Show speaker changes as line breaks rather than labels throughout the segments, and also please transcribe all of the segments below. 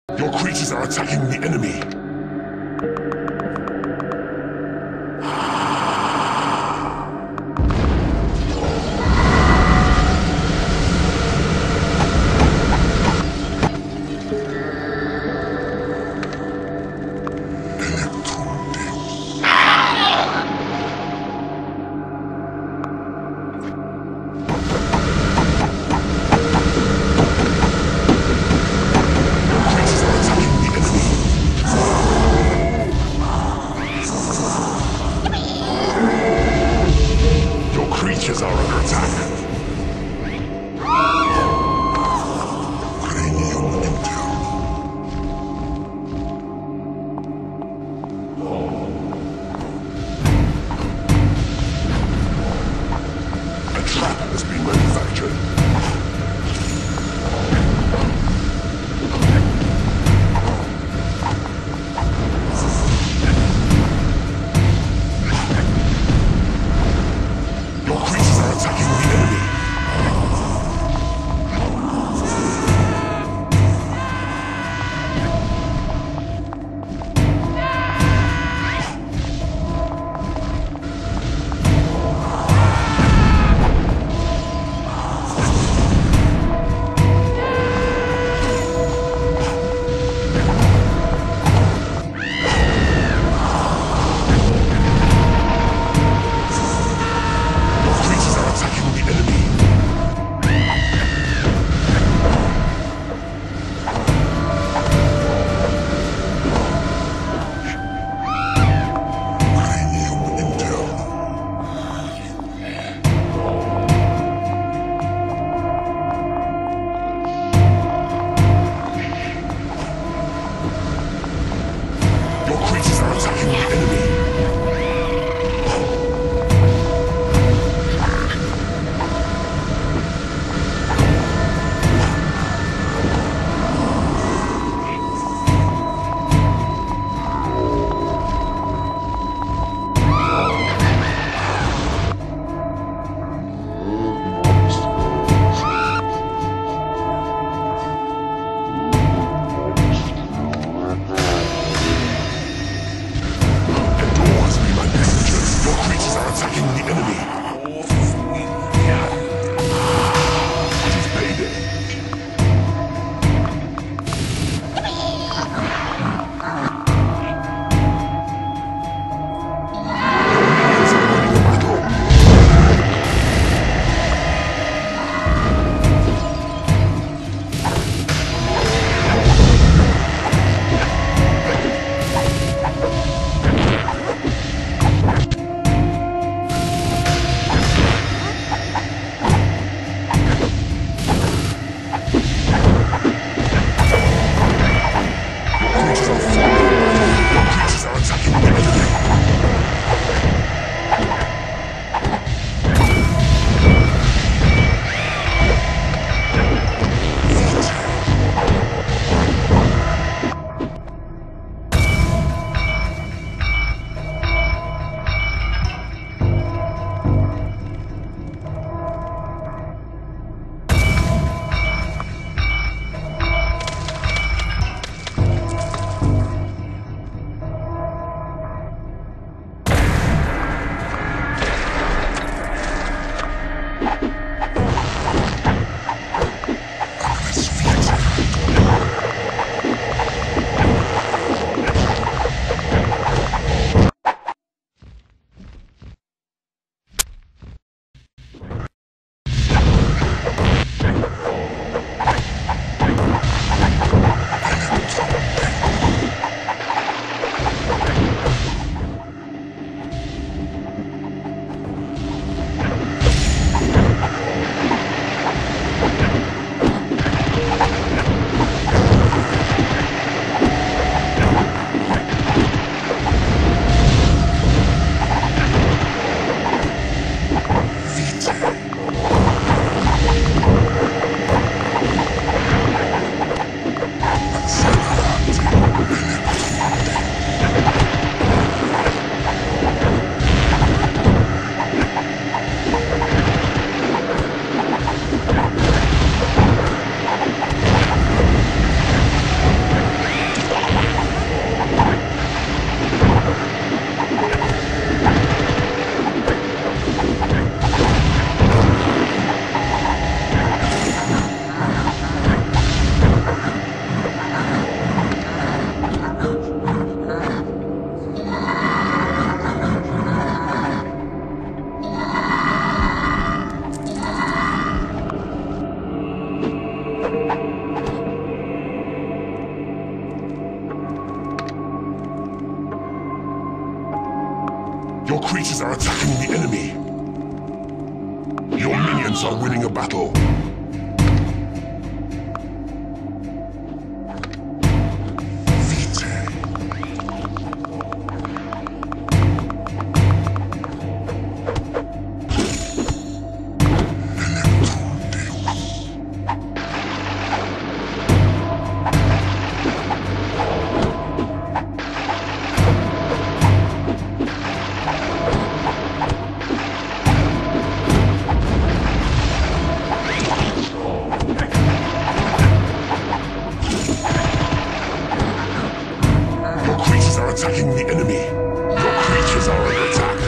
Your creatures are attacking the enemy. Your creatures are attacking the enemy. creatures are attacking the enemy. Your minions are winning a battle. Attacking the enemy. Your creatures are under attack.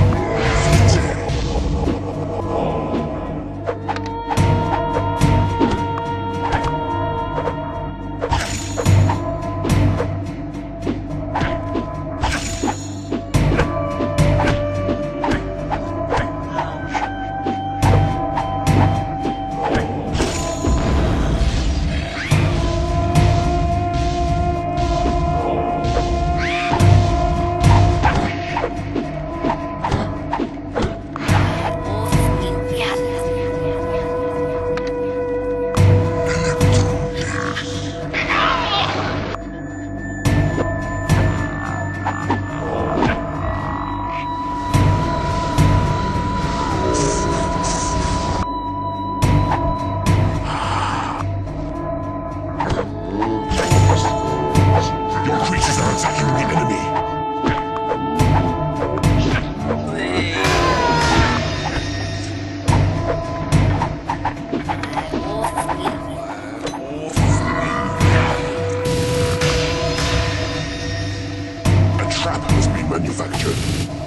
Manufactured.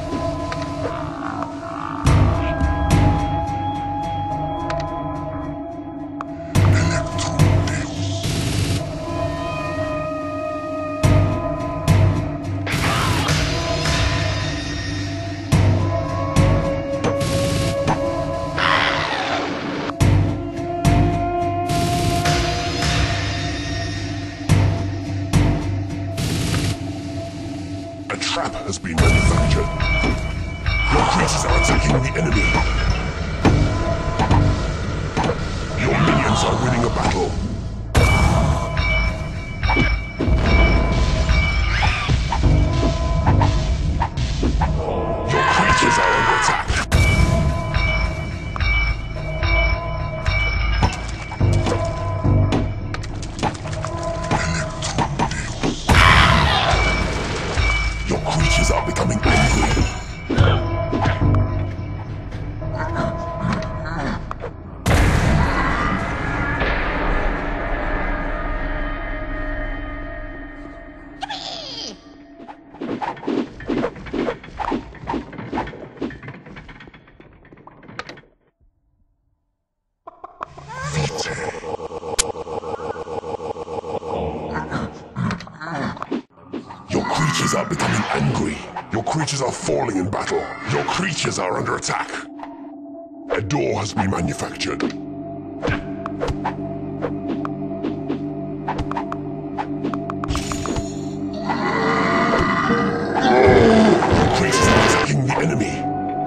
A trap has been manufactured. Your creatures are attacking the enemy. Your minions are winning a battle. Your creatures are under attack. Your creatures are becoming angry. Your creatures are becoming angry. Your creatures are falling in battle. Your creatures are under attack. A door has been manufactured. Your creatures are attacking the enemy.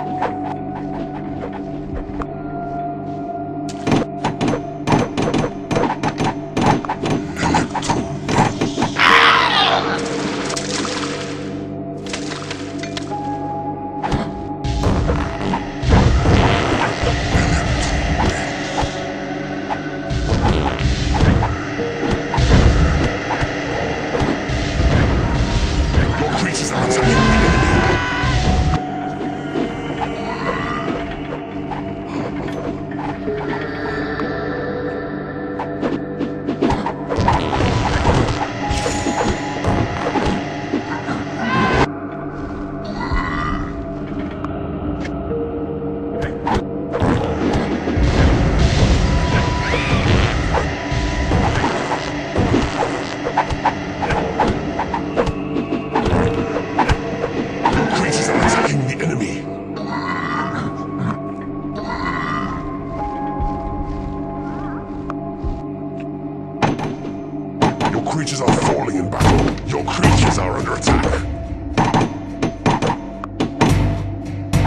Your creatures are falling in battle. Your creatures are under attack.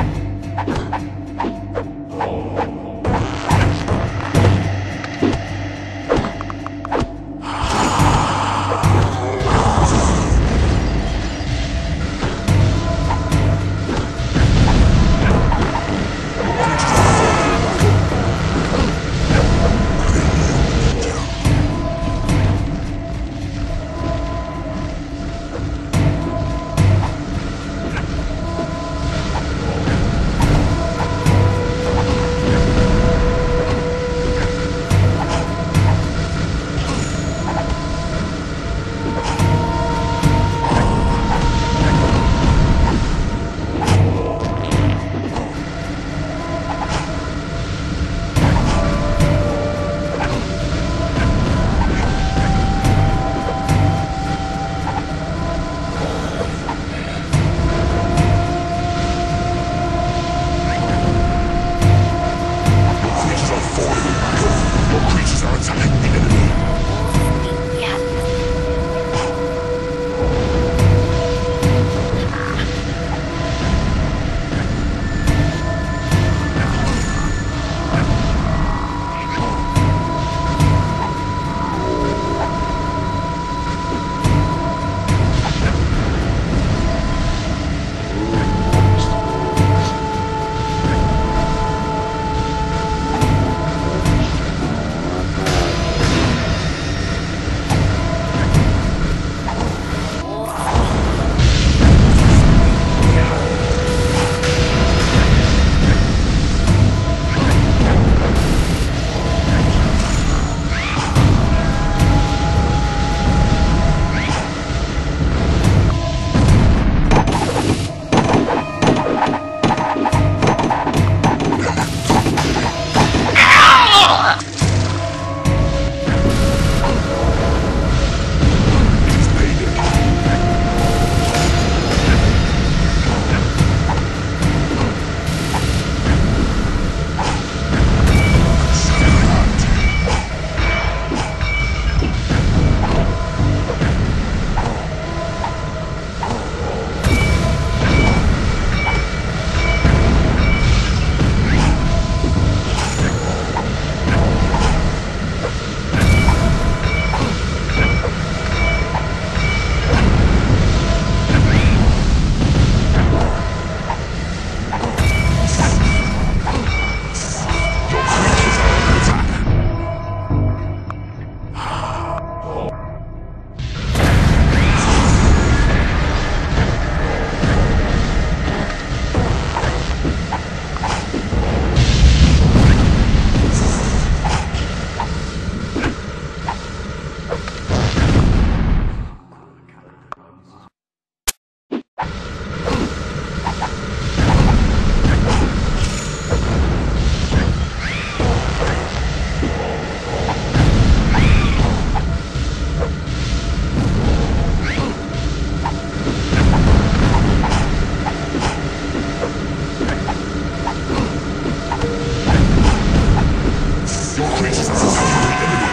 creatures are attacking the enemy.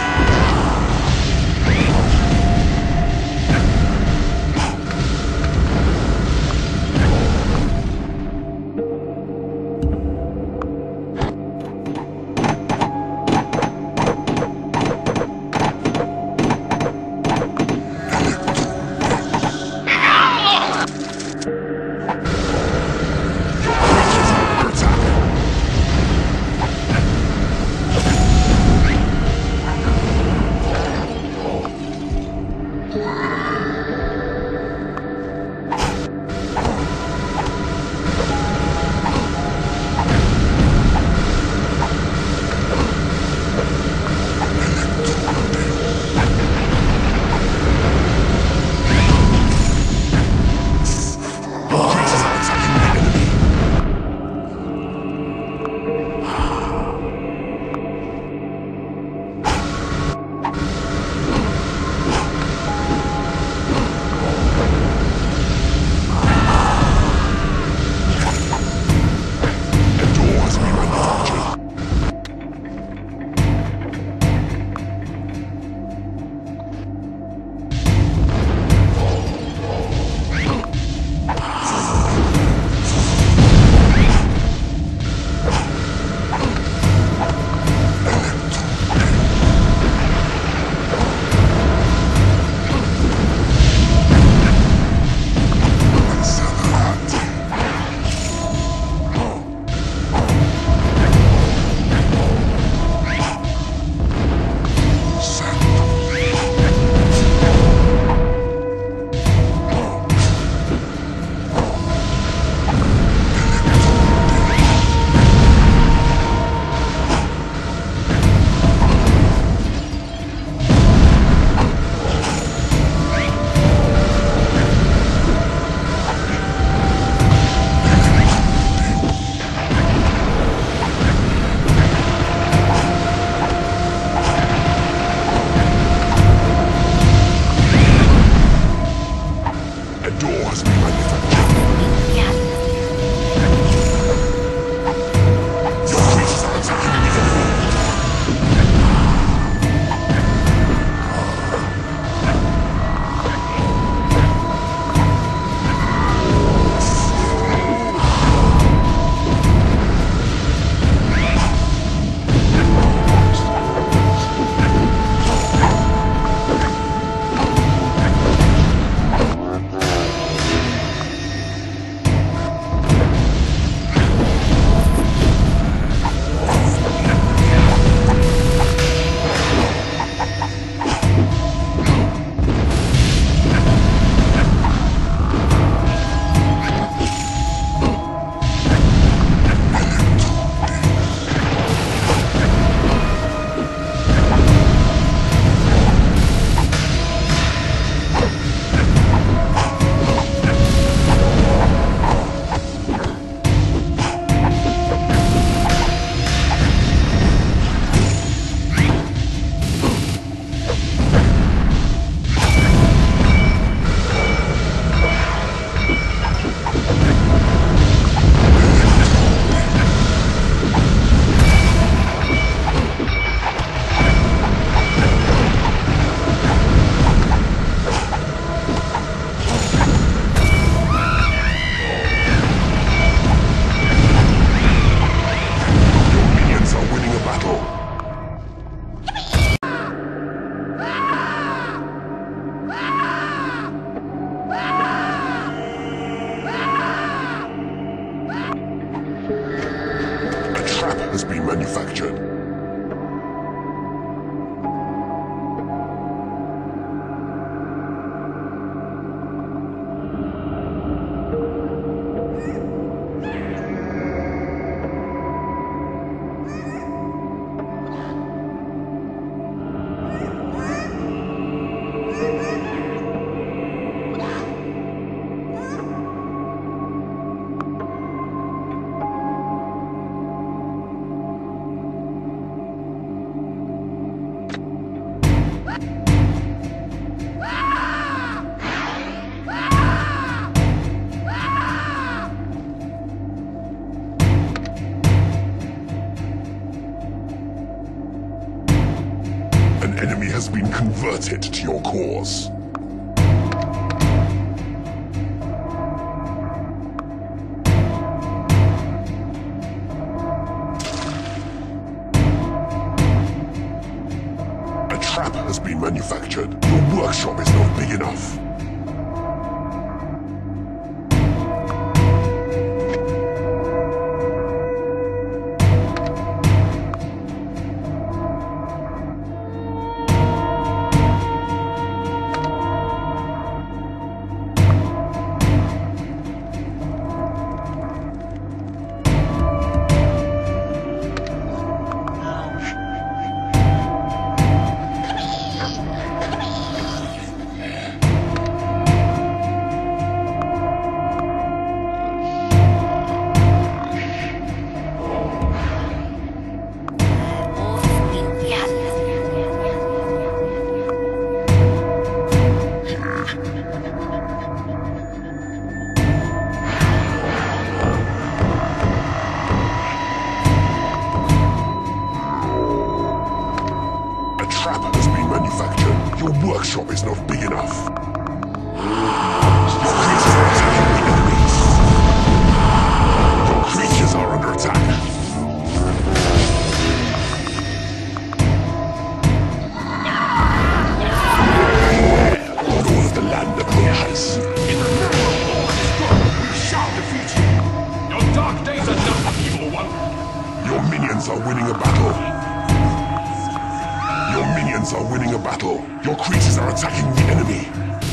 enemy has been converted to your cause. A trap has been manufactured. Your workshop is not big enough. Your workshop is not big enough. Your creatures are attacking the enemies. Your creatures are under attack. All of the land of Priestess.
In the name of all that is good, we shall defeat you. Your dark days are done, evil one.
Your minions are winning a battle. Your minions are winning a battle. Your creatures are attacking the enemy.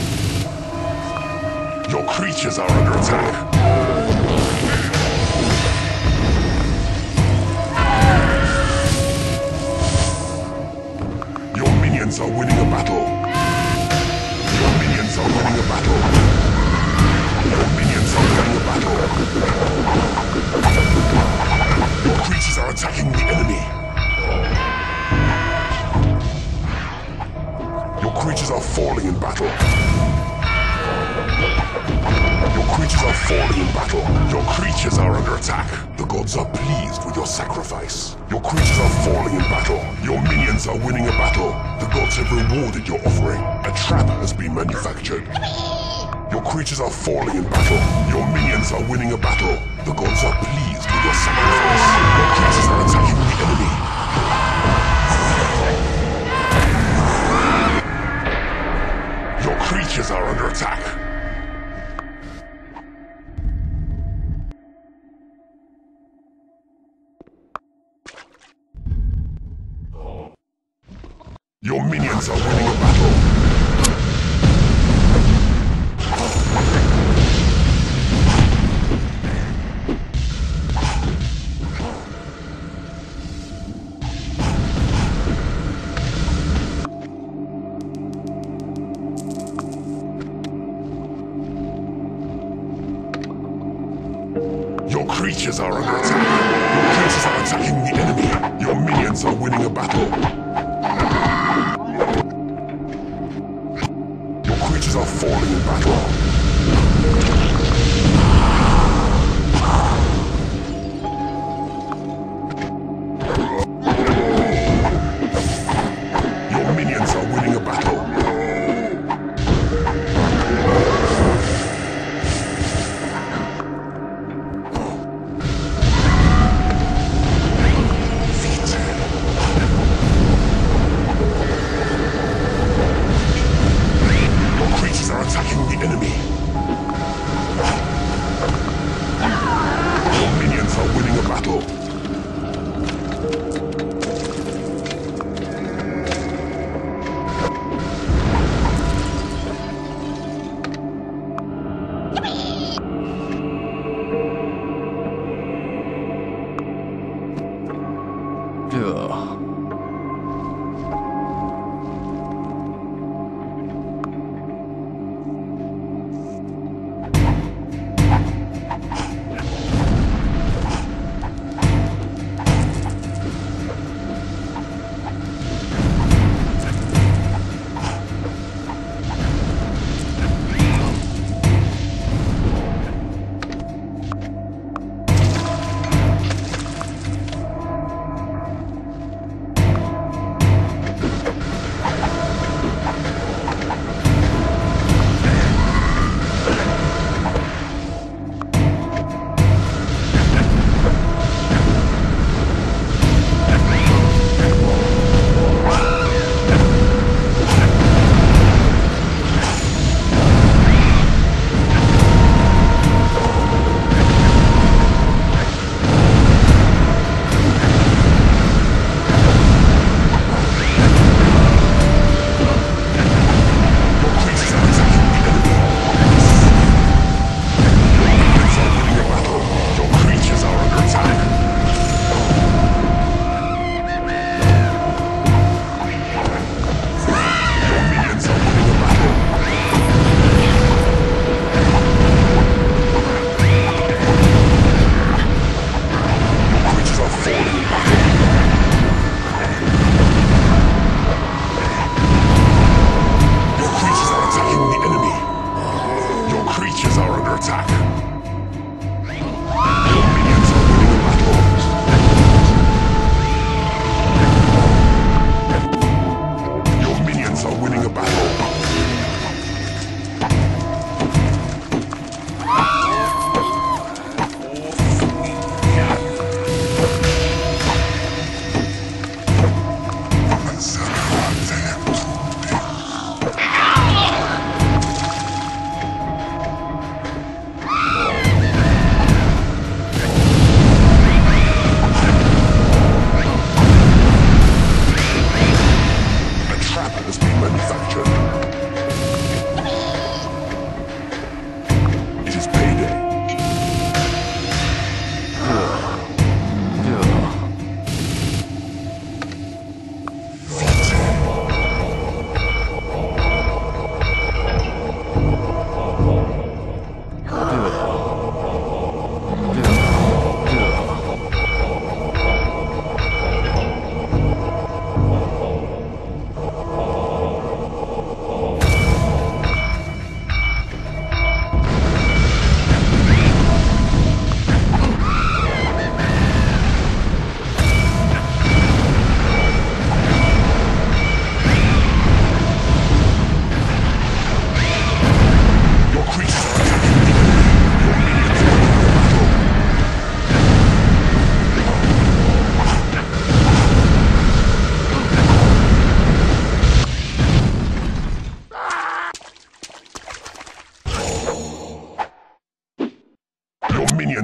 Your creatures are under attack. Your minions are winning a battle. Your minions are winning a battle. Your minions are winning a battle. Your creatures are attacking the enemy. Your creatures are falling in battle. Your creatures are falling in battle. Your creatures are under attack. The gods are pleased with your sacrifice. Your creatures are falling in battle. Your minions are winning a battle. The gods have rewarded your offering. A trap has been manufactured. Your creatures are falling in battle. Your minions are winning a battle. The gods are pleased with your sacrifice. Your creatures are attacking the enemy. Your creatures are under attack. Your minions are winning a battle. Your creatures are under attack. Your creatures are attacking the enemy. Your minions are winning a battle. Your creatures are falling in battle. Your minions are winning a battle. Attacking the enemy.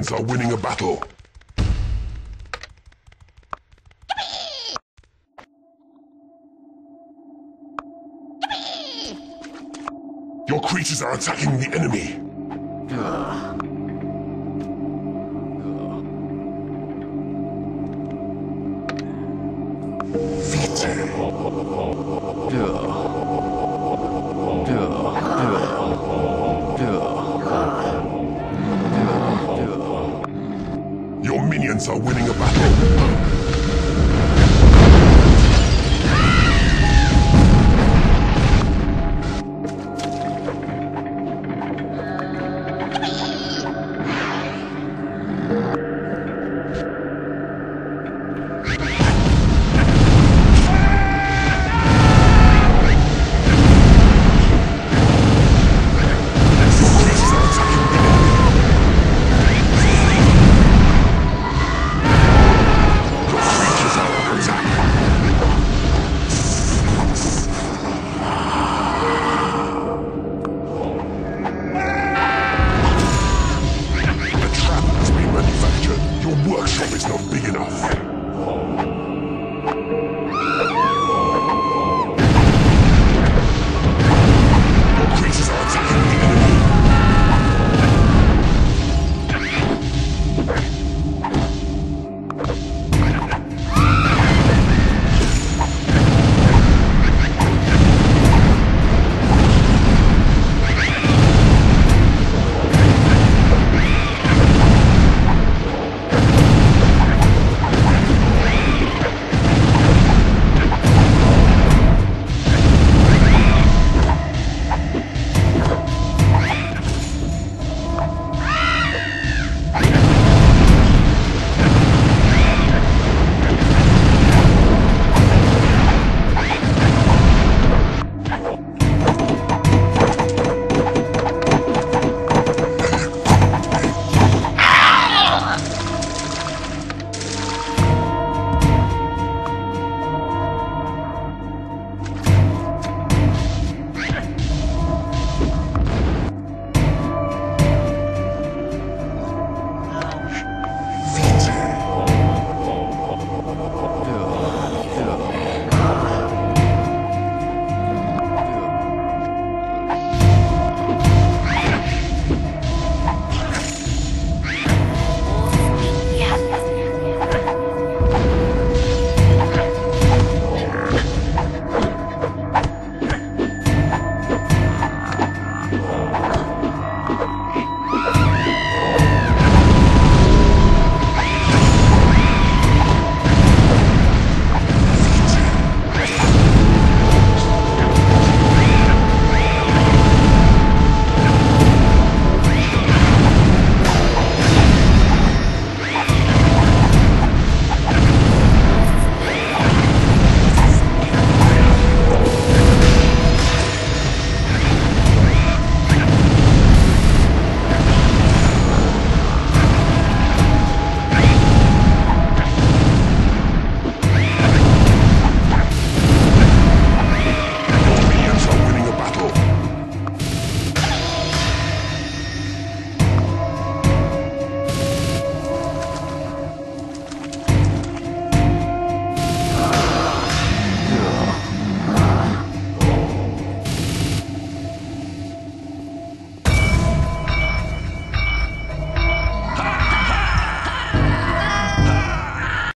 minions are winning a battle. Your creatures are attacking the enemy. Your minions are winning a battle.